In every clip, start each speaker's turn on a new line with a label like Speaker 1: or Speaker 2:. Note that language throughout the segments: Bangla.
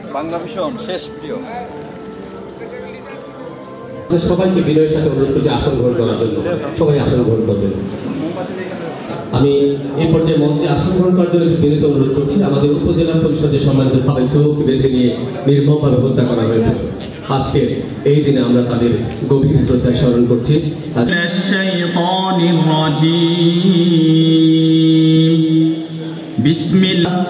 Speaker 1: বাংলা ভীষণ শেষ প্রিয়।
Speaker 2: সবাইকে বিনয়ের সাথে অনুরোধ করছি আসন গ্রহণ করার জন্য। সবাই আসন গ্রহণ করবেন। আমি এই পর্যায়ে মঞ্চে আসন গ্রহণ করার জন্য বিনীত অনুরোধ করছি। আমাদের উপজেলা পরিষদের সম্মানিত সবাই চোখ বেঁধে নিয়ে নির্মমভাবে হত্যা করা হয়েছে। আজকে এই দিনে আমরা তাদের গভীর শ্রদ্ধা স্মরণ করছি।
Speaker 3: বিসমিল্লাহ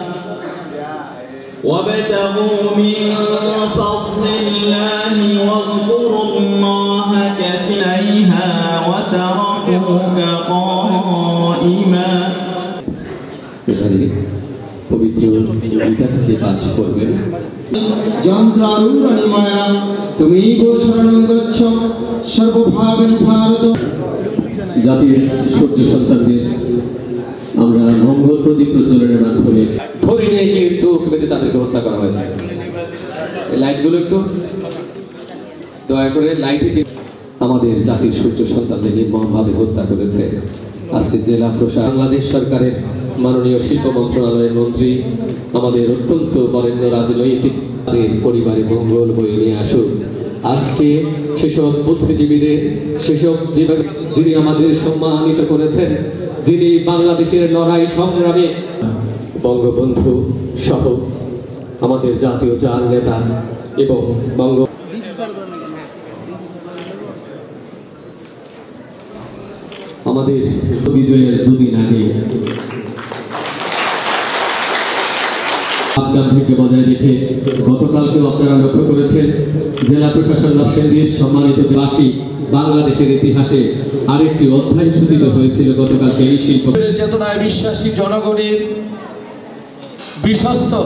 Speaker 3: وابتغوا من فضل الله واذكروا الله كثيرا وتركوك قائما
Speaker 2: পবিত্র গীতা থেকে পাঠ করবেন।
Speaker 4: যন্ত্রারূঢ় মায়া তুমি গো শরণং গচ্ছ সর্বভাবেন ভারত।
Speaker 2: জাতির সূর্য সন্তানদের আমরা মঙ্গল প্রদীপ প্রজ্বলনের মাধ্যমে ধরে নিয়ে গিয়ে চোখ বেঁধে তাদেরকে হত্যা করা হয়েছে। এই লাইটগুলো একটু দয়া করে লাইটে আমাদের জাতির সূর্য সন্তানদের নির্মমভাবে হত্যা করেছে। আজকে জেলা প্রশাসন বাংলাদেশ সরকারের মাননীয় শিল্প মন্ত্রণালয়ের মন্ত্রী আমাদের অত্যন্ত বরেণ্য রাজনৈতিক পরিবারে মঙ্গল বয়ে নিয়ে আসুক। আজকে সেসব বুদ্ধিজীবীদের, সেসব যিনি আমাদের সম্মানিত করেছেন, যিনি বাংলাদেশের লড়াই সংগ্রামে বঙ্গবন্ধু সহ আমাদের জাতীয় চার নেতা এবং আমাদের বিজয়ের দুদিন আগে গাম্ভীর্য বজায় রেখে গতকালকেও আপনারা লক্ষ্য করেছেন জেলা প্রশাসন নরসিংদীর সম্মানিত বাসী বাংলাদেশের ইতিহাসে আরেকটি অধ্যায় সূচিত হয়েছিল গতকালকে এই শিল্প
Speaker 5: চেতনায় বিশ্বাসী জনগণের বিশ্বস্ত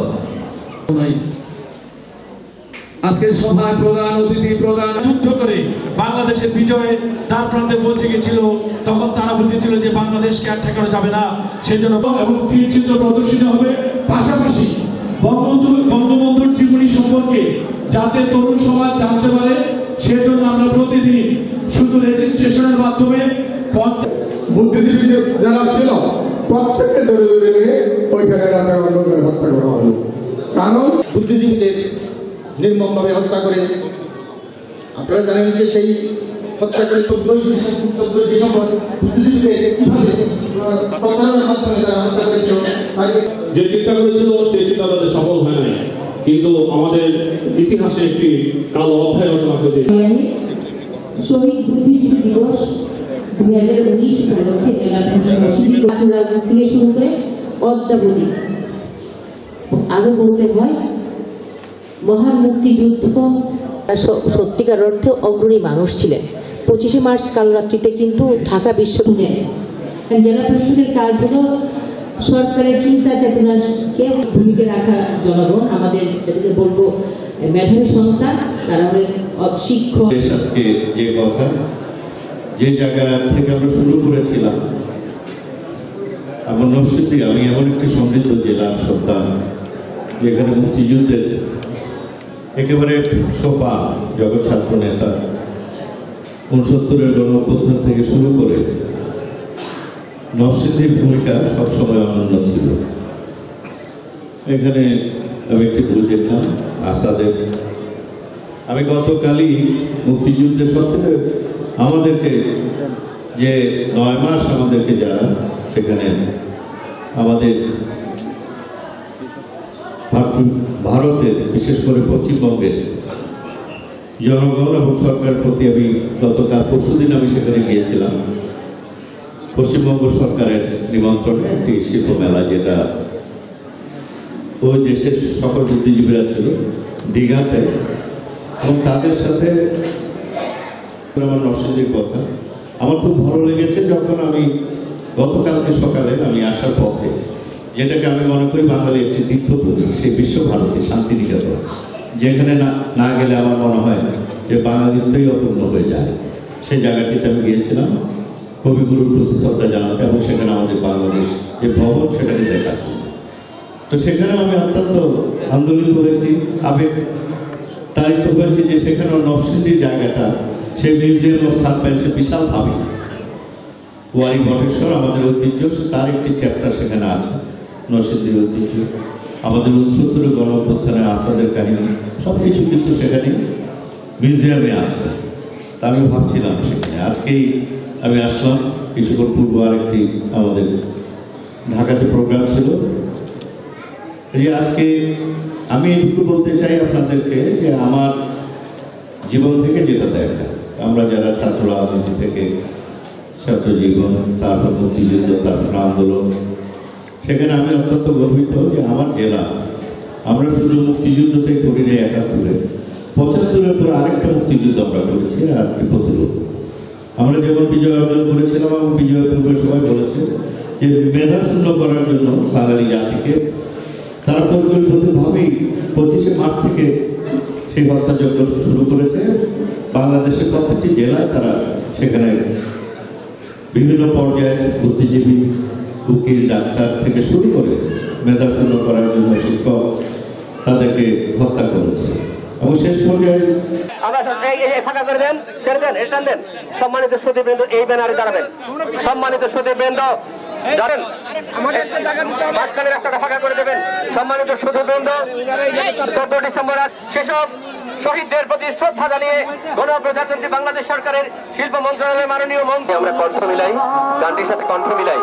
Speaker 5: আজকের সভায় প্রধান অতিথি প্রধান
Speaker 6: যুদ্ধ করে বাংলাদেশের বিজয়ের দ্বার প্রান্তে পৌঁছে গেছিল, তখন তারা বুঝেছিল যে বাংলাদেশকে আর ঠেকানো যাবে না। সেজন্য এবং স্থির চিত্র প্রদর্শিত হবে। পাশাপাশি বঙ্গবন্ধুর জীবনী সম্পর্কে যাতে তরুণ সমাজ জানতে পারে, সেজন্য আমরা প্রতিদিন শুধু রেজিস্ট্রেশনের মাধ্যমে
Speaker 4: বুদ্ধিজীবী যারা ছিল প্রত্যেককে ধরে ধরে নিয়ে ওইখানে রাতে হত্যা করা হলো। কারণ বুদ্ধিজীবীদের নির্মমভাবে হত্যা করে, আপনারা জানেন যে সেই হত্যা করে 14 ডিসেম্বর বুদ্ধিজীবীদের কিভাবে প্রতারণার মাধ্যমে তারা হত্যা করেছিল।
Speaker 7: যে চিন্তা করেছিল সেই চিন্তা তাদের সফল হয় নাই, কিন্তু আমাদের ইতিহাসে একটি কালো অধ্যায় রচনা করে
Speaker 8: শহীদ বুদ্ধিজীবী দিবস 2019 উপলক্ষে জেলা রাজনীতি থেকে শুরু করে অদ্যাবধি আরো বলতে হয় মহান মুক্তিযুদ্ধ সত্যিকার অর্থে অগ্রণী মানুষ ছিলেন। 25শে মার্চ কালরাত্রিতে কিন্তু ঢাকা বিশ্ববিদ্যালয়ে জেলা পরিষদের কাজ হলো সরকারের চিন্তা চেতনাকে ভূমিকা রাখা জনগণ, আমাদের যাদেরকে বলবো মেধাবী সন্তান, তারা হলেন শিক্ষক।
Speaker 9: আজকে যে কথা, যে জায়গা থেকে আমরা শুরু করেছিলাম, আমার নরসিংদী, আমি এমন একটি সমৃদ্ধ জেলার সন্তান যেখানে মুক্তিযুদ্ধের একেবারে সোপা জগৎ ছাত্র নেতা 69-এর গণঅভ্যুত্থান থেকে শুরু করে নরসিংদীর ভূমিকা সবসময় অনন্য ছিল। এখানে আমি একটি ভুল দেখলাম আসাদের। আমি গতকালই মুক্তিযুদ্ধের সত্ত্বেও আমাদেরকে যে 9 মাস আমাদেরকে যারা সেখানে আমাদের ভারতের বিশেষ করে পশ্চিমবঙ্গের জনগণ এবং সরকারের প্রতি আমি গতকাল পরশুদিন আমি সেখানে গিয়েছিলাম। পশ্চিমবঙ্গ সরকারের নিমন্ত্রণে একটি শিল্প মেলা, যেটা ওই দেশের সকল বুদ্ধিজীবীরা ছিল দীঘাতে, এবং তাদের সাথে আমার নরসিংদীর কথা আমার খুব ভালো লেগেছে। যখন আমি গতকালকে সকালে আমি আসার পথে, যেটাকে আমি মনে করি বাঙালি একটি তীর্থভূমি, সেই বিশ্বভারতী শান্তিনিকেতন, যেখানে না গেলে আমার মনে হয় যে বাঙালিত্বই অপূর্ণ হয়ে যায়, সেই জায়গাটিতে আমি গিয়েছিলাম কবিগুরুর প্রতি শ্রদ্ধা জানাতে, এবং সেখানে আমাদের বাংলাদেশ যে ভবন সেটাকে দেখা। তো সেখানে আমি অত্যন্ত আন্দোলিত হয়েছি, আবেগ তাড়িত হয়েছি যে সেখানে নরসিংদীর জায়গাটা, সেই মিউজিয়াম স্থান পেয়েছে বিশালভাবে। ওয়ারি বটেশ্বর আমাদের ঐতিহ্য, তার একটি চ্যাপ্টার সেখানে আছে নরসিংদীর ঐতিহ্য। আমাদের 69 গণ অভ্যুত্থানের আসাদের কাহিনী সব কিছু কিন্তু সেখানে মিউজিয়ামে আছে। তা আমি ভাবছিলাম সেখানে আজকেই আমি আসলাম, কিছুক্ষণ পূর্ব আরেকটি আমাদের ঢাকাতে প্রোগ্রাম ছিল। এই আজকে আমি একটু বলতে চাই আপনাদেরকে যে আমার জীবন থেকে যেটা দেখা, আমরা যারা ছাত্র রাজনীতি থেকে ছাত্র জীবন, তারপর মুক্তিযুদ্ধ, তারপর আন্দোলন, সেখানে আমি অত্যন্ত গর্বিত যে আমার জেলা, আমরা শুধু মুক্তিযুদ্ধটাই করি নাই 71-এ, 75-এর পর আরেকটা মুক্তিযুদ্ধ আমরা করেছি, আর প্রতিরোধ। আমরা যেমন বিজয় অর্জন করেছিলাম এবং বিজয় পূর্বের সবাই বলেছে যে মেধা শূন্য করার জন্য বাঙালি জাতিকে তারা পরিকল্পিতভাবেই 25শে মার্চ থেকে সেই হত্যাযজ্ঞ শুরু করেছে। বাংলাদেশের প্রত্যেকটি জেলায় তারা সেখানে বিভিন্ন পর্যায়ে বুদ্ধিজীবী, উকিল, ডাক্তার থেকে শুরু করে মেধা শূন্য করার জন্য শিক্ষক তাদেরকে হত্যা করেছে এবং শেষ পর্যায়ে
Speaker 1: সম্মানিত সুধীবৃন্দ এই ব্যানারে দাঁড়াবেন। সম্মানিত সুধীবৃন্দ মাঝখানে রাস্তাটা ফাঁকা করে দেবেন। সম্মানিত সুধীবৃন্দ 14 ডিসেম্বর সেসব শহীদদের প্রতি শ্রদ্ধা জানিয়ে গণপ্রজাতন্ত্রী বাংলাদেশ সরকারের শিল্প মন্ত্রণালয়ের মাননীয় মন্ত্রী আমরা কণ্ঠ মিলাই, গানটির সাথে কণ্ঠ মিলাই।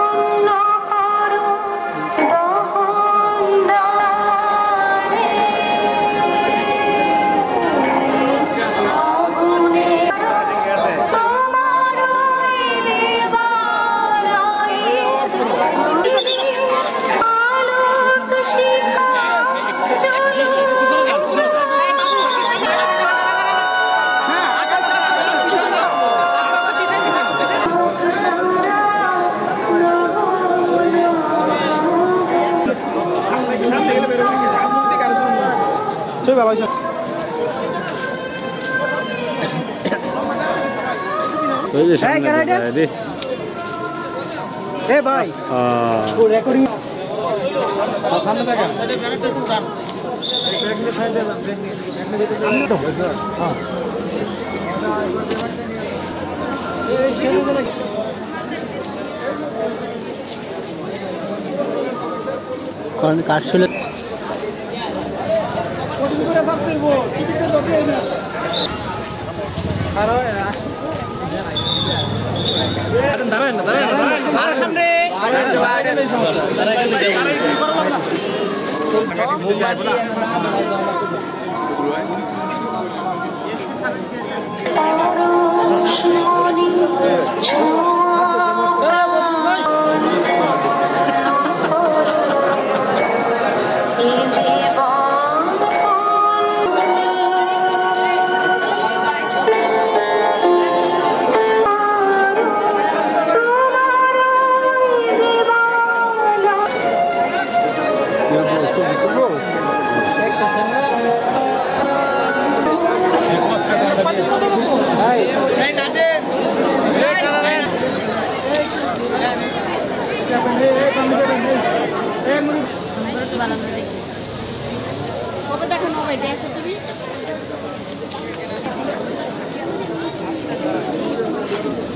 Speaker 10: কাটছিল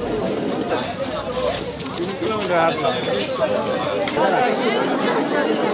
Speaker 1: তুমি